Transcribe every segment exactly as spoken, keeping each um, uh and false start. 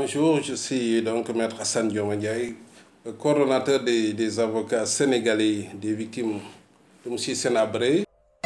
Bonjour, je suis donc Maître Hassan Dioma Ndiaye, coordonnateur des, des avocats sénégalais des victimes de M. Hissène Habré.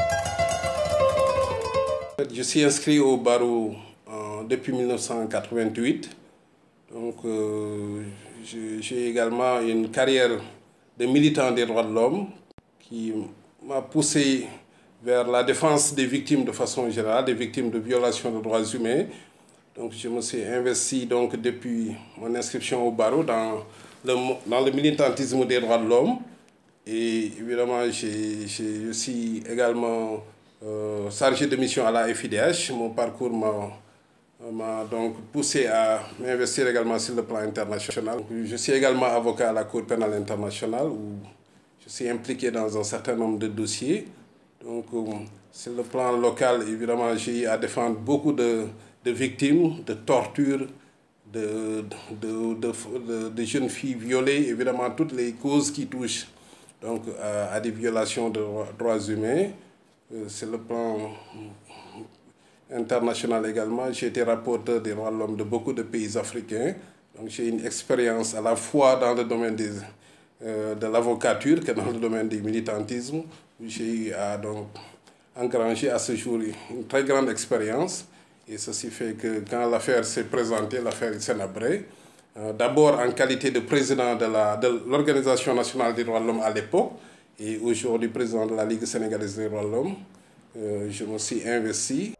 Je suis inscrit au barreau euh, depuis mille neuf cent quatre-vingt-huit. Donc, euh, j'ai également une carrière de militant des droits de l'homme qui m'a poussé vers la défense des victimes de façon générale, des victimes de violations de droits humains. Donc, je me suis investi donc, depuis mon inscription au barreau dans le, dans le militantisme des droits de l'homme. Et évidemment, j'ai, j'ai, je suis également euh, chargé de mission à la F I D H. Mon parcours m'a donc poussé à m'investir également sur le plan international. Je suis également avocat à la Cour pénale internationale où je suis impliqué dans un certain nombre de dossiers. Donc, sur le plan local, évidemment, j'ai à défendre beaucoup de, de victimes, de tortures, de, de, de, de, de jeunes filles violées, évidemment, toutes les causes qui touchent donc, à, à des violations de droits humains. Sur le plan international également, j'ai été rapporteur des droits de l'homme de beaucoup de pays africains. Donc, j'ai une expérience à la fois dans le domaine des, euh, de l'avocature que dans le domaine du militantisme. J'ai eu à donc, engranger à ce jour une très grande expérience. Et ceci fait que quand l'affaire s'est présentée, l'affaire Hissène Habré, euh, d'abord en qualité de président de l'Organisation nationale des droits de l'homme à l'époque, et aujourd'hui président de la Ligue sénégalaise des droits de l'homme, euh, je me suis investi.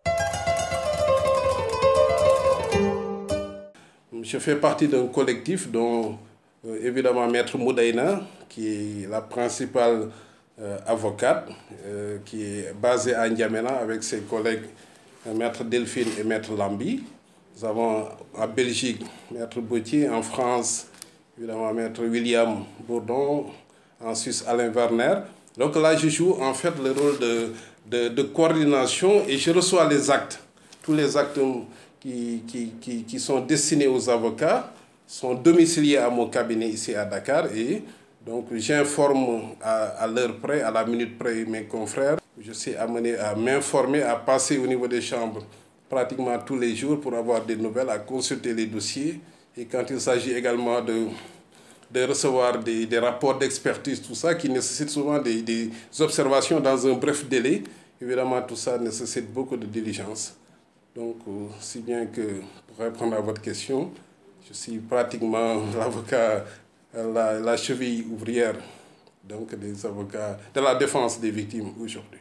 Je fais partie d'un collectif dont, euh, évidemment, Maître Moudaïna, qui est la principale euh, avocate, euh, qui est basée à N'Djamena avec ses collègues euh, Maître Delphine et Maître Lambi. Nous avons en Belgique Maître Bautier, en France, évidemment, Maître William Bourdon, en Suisse, Alain Werner. Donc là, je joue en fait le rôle de, de, de coordination et je reçois les actes, tous les actes Qui, qui, qui, qui sont destinés aux avocats, sont domiciliés à mon cabinet ici à Dakar et donc j'informe à, à l'heure près, à la minute près mes confrères. Je suis amené à m'informer, à passer au niveau des chambres pratiquement tous les jours pour avoir des nouvelles, à consulter les dossiers et quand il s'agit également de, de recevoir des, des rapports d'expertise, tout ça qui nécessite souvent des, des observations dans un bref délai, évidemment tout ça nécessite beaucoup de diligence. Donc, si bien que, pour répondre à votre question, je suis pratiquement l'avocat, la, la cheville ouvrière donc des avocats de la défense des victimes aujourd'hui.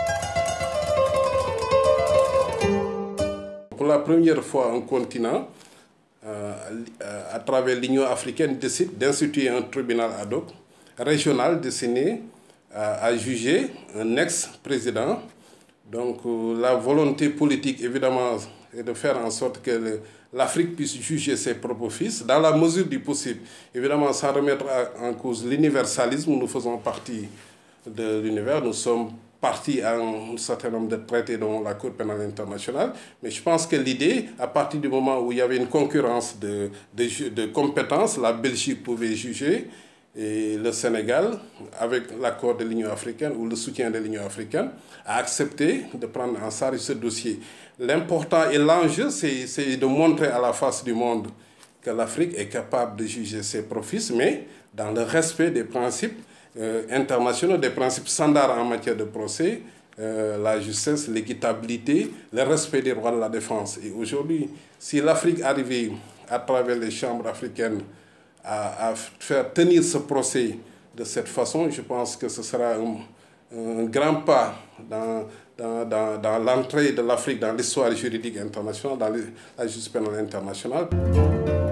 Pour la première fois, un continent, euh, à travers l'Union africaine, décide d'instituer un tribunal ad hoc régional destiné à, à juger un ex-président. Donc la volonté politique, évidemment, est de faire en sorte que l'Afrique puisse juger ses propres fils, dans la mesure du possible. Évidemment, sans remettre en cause l'universalisme, nous faisons partie de l'univers, nous sommes partis à un certain nombre de traités dont la Cour pénale internationale. Mais je pense que l'idée, à partir du moment où il y avait une concurrence de, de, de compétences, la Belgique pouvait juger, et le Sénégal, avec l'accord de l'Union africaine ou le soutien de l'Union africaine, a accepté de prendre en charge ce dossier. L'important et l'enjeu, c'est de montrer à la face du monde que l'Afrique est capable de juger ses propres fils, mais dans le respect des principes euh, internationaux, des principes standards en matière de procès, euh, la justice, l'équitabilité, le respect des droits de la défense. Et aujourd'hui, si l'Afrique arrivait à travers les chambres africaines À, à faire tenir ce procès de cette façon, je pense que ce sera un, un grand pas dans, dans, dans, dans l'entrée de l'Afrique dans l'histoire juridique internationale, dans la justice pénale internationale.